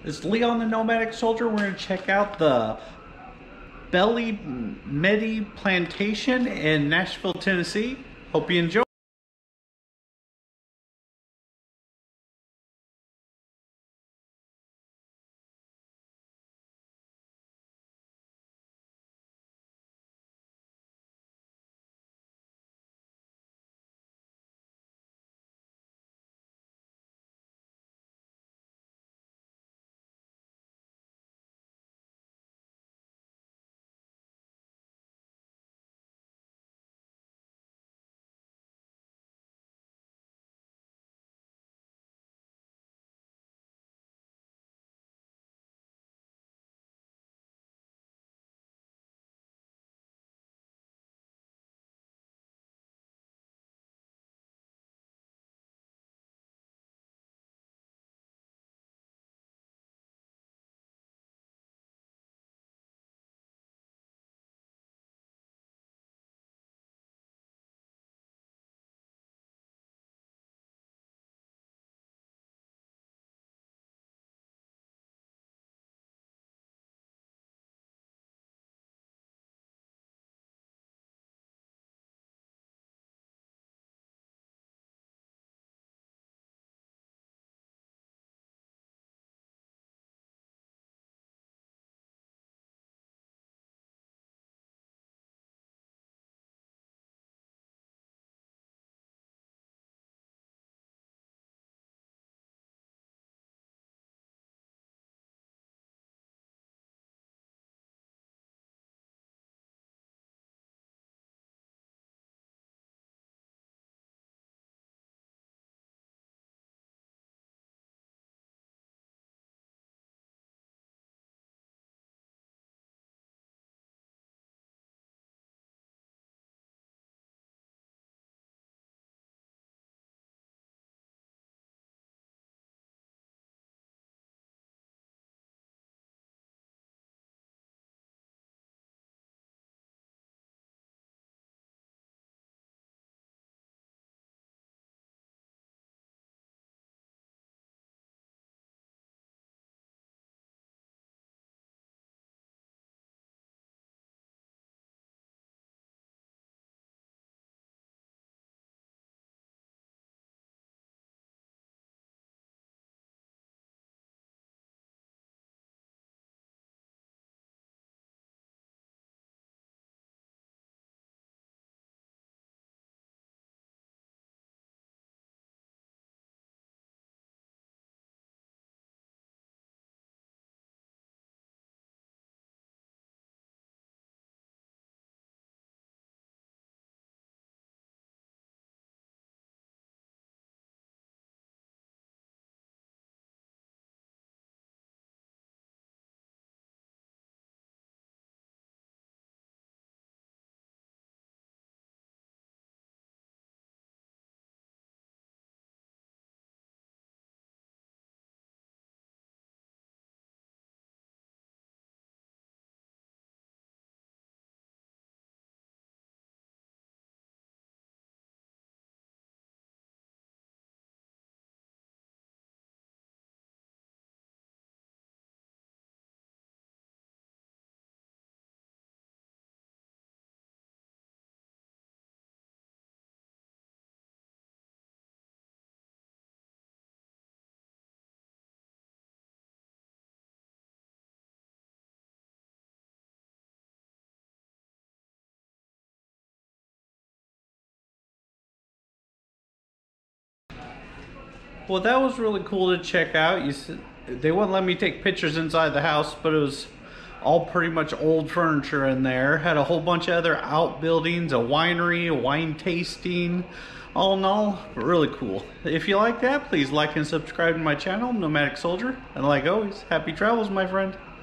It's Leon the Nomadic Soldier. We're going to check out the Belly Medi Plantation in Nashville, Tennessee. Hope you enjoy. Well, that was really cool to check out. They wouldn't let me take pictures inside the house, but it was all pretty much old furniture in there. Had a whole bunch of other outbuildings, a winery, a wine tasting. All in all, really cool. If you like that, please like and subscribe to my channel, Nomadic Soldier. And like always, happy travels, my friend.